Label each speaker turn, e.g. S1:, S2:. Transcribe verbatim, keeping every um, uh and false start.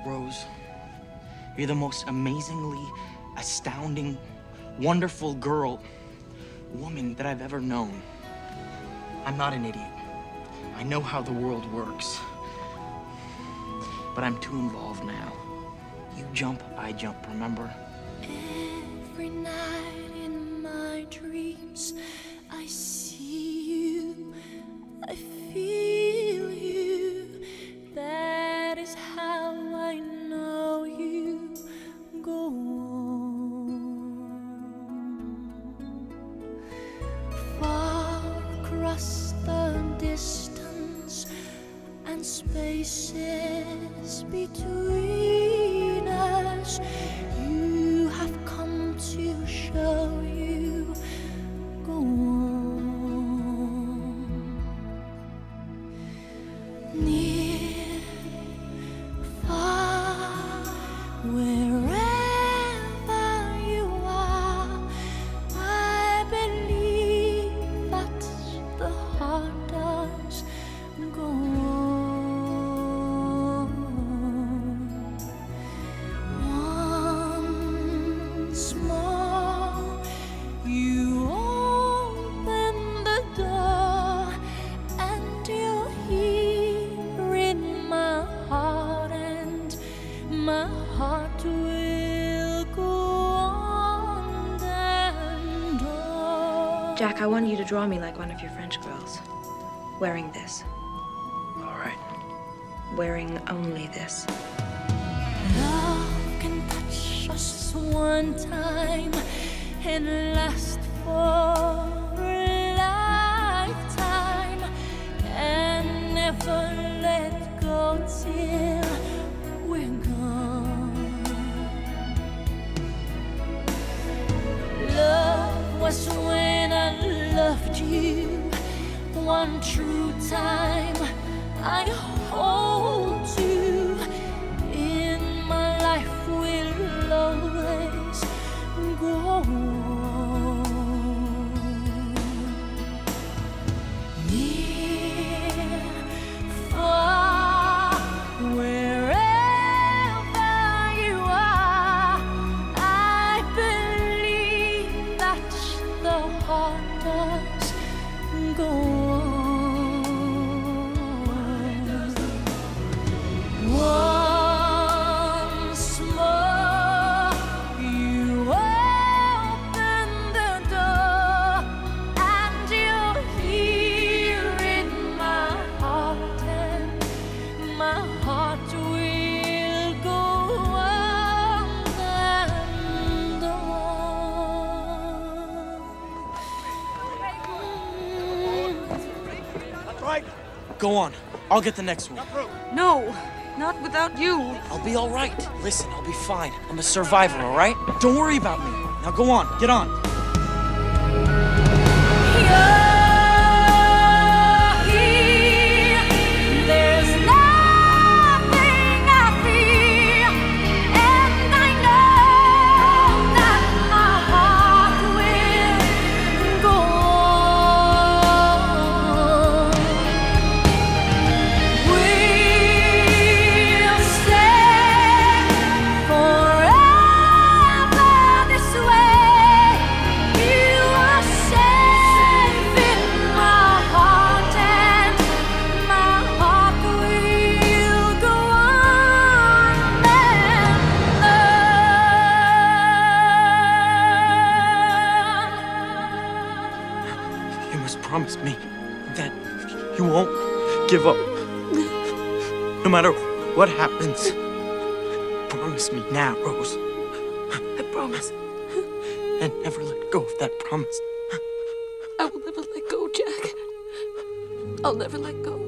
S1: Rose, you're the most amazingly, astounding, wonderful girl, woman that I've ever known. I'm not an idiot. I know how the world works. But I'm too involved now. You jump, I jump, remember?
S2: Every night in my dreams, I see you, I feel you. That is how I know you. Go on. Far across the distance and spaces between us, you have come to show you. Go on. Near, far, wherever you are, I believe that the heart does go on. Once more, you open the door, and you're here in my heart, and my heart will go on and on.
S3: Jack, I want you to draw me like one of your French girls. Wearing this.
S1: All right.
S3: Wearing only this.
S2: Love can touch us one time and last for a lifetime, and never let go till we're gone. Love was when I loved you one true time. I hold you in my life, will always go on. Near, far, wherever you are, I believe that the heart does go on. Once more, you open the door, and you're here in my heart, and my heart will go on and on.
S1: Right. Go on. I'll get the next one.
S3: No, not without you.
S1: I'll be all right. Listen, I'll be fine. I'm a survivor, all right? Don't worry about me. Now go on. Get on.
S2: There's nothing I fear, and I know that my heart will go on. We'll stay forever this way. You are safe in my heart, and my heart will go on and on.
S1: You must promise me that you won't give up. No matter what happens. Promise me now, Rose.
S3: I promise.
S1: And never let go of that promise.
S3: I will never let go, Jack. I'll never let go.